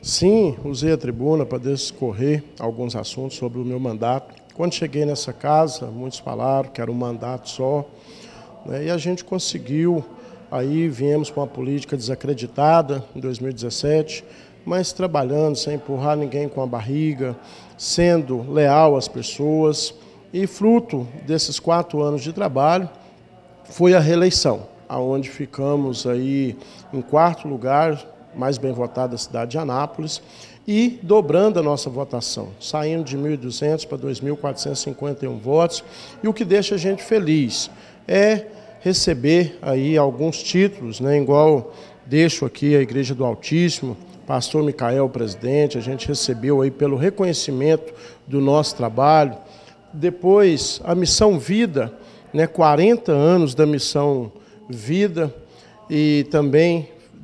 Sim, usei a tribuna para discorrer alguns assuntos sobre o meu mandato. Quando cheguei nessa casa, muitos falaram que era um mandato só, né, e a gente conseguiu, aí viemos com uma política desacreditada em 2017, mas trabalhando sem empurrar ninguém com a barriga, sendo leal às pessoas, e fruto desses 4 anos de trabalho foi a reeleição, aonde ficamos aí em 4º lugar, mais bem votado da cidade de Anápolis, e dobrando a nossa votação, saindo de 1.200 para 2.451 votos, e o que deixa a gente feliz é receber aí alguns títulos, né, igual deixo aqui a Igreja do Altíssimo, pastor Micael, presidente, a gente recebeu aí pelo reconhecimento do nosso trabalho. Depois, a Missão Vida, né, 40 anos da Missão Vida, e também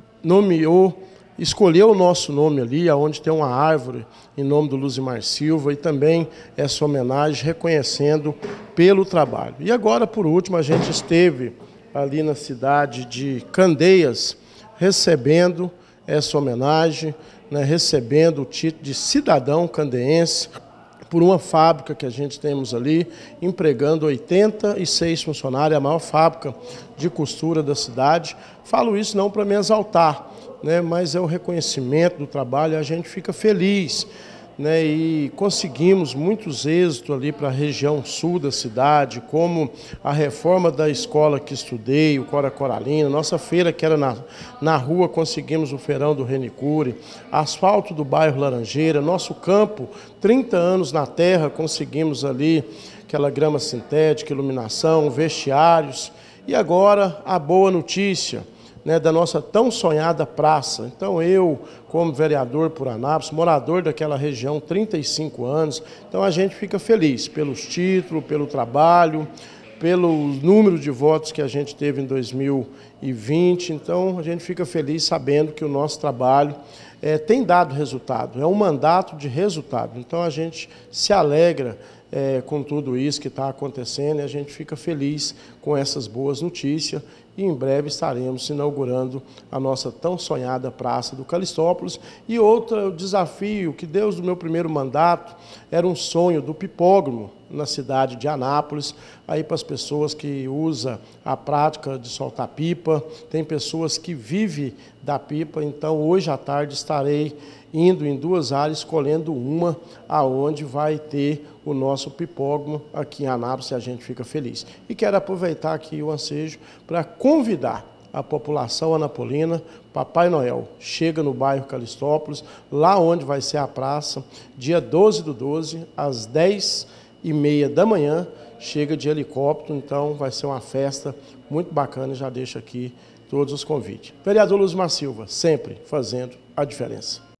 escolheu o nosso nome ali, onde tem uma árvore em nome do Luzimar Silva, e também essa homenagem reconhecendo pelo trabalho. E agora, por último, a gente esteve ali na cidade de Candeias, recebendo essa homenagem, né, recebendo o título de cidadão candeense, por uma fábrica que a gente temos ali, empregando 86 funcionários, a maior fábrica de costura da cidade. Falo isso não para me exaltar, né, mas é o reconhecimento do trabalho, e a gente fica feliz, né, e conseguimos muitos êxitos ali para a região sul da cidade, como a reforma da escola que estudei, o Cora Coralina, nossa feira que era na rua, conseguimos o feirão do Renicure, asfalto do bairro Laranjeira, nosso campo, 30 anos na terra, conseguimos ali aquela grama sintética, iluminação, vestiários, e agora a boa notícia, né, da nossa tão sonhada praça. Então eu, como vereador por Anápolis, morador daquela região, 35 anos, então a gente fica feliz pelos títulos, pelo trabalho, pelo número de votos que a gente teve em 2020, então a gente fica feliz sabendo que o nosso trabalho tem dado resultado, é um mandato de resultado, então a gente se alegra com tudo isso que está acontecendo, e a gente fica feliz com essas boas notícias, e em breve estaremos inaugurando a nossa tão sonhada Praça do Calistópolis. E outro desafio que desde o meu primeiro mandato era um sonho do pipódromo na cidade de Anápolis, aí para as pessoas que usam a prática de soltar pipa, tem pessoas que vivem da pipa, então hoje à tarde estarei indo em 2 áreas, escolhendo uma aonde vai ter o nosso pipódromo aqui em Anápolis, e a gente fica feliz. E quero aproveitar aqui o ensejo para convidar a população anapolina. Papai Noel chega no bairro Calistópolis, lá onde vai ser a praça, dia 12/12, às 10h30 da manhã, chega de helicóptero, então vai ser uma festa muito bacana, já deixo aqui todos os convites. Vereador Luzimar Silva, sempre fazendo a diferença.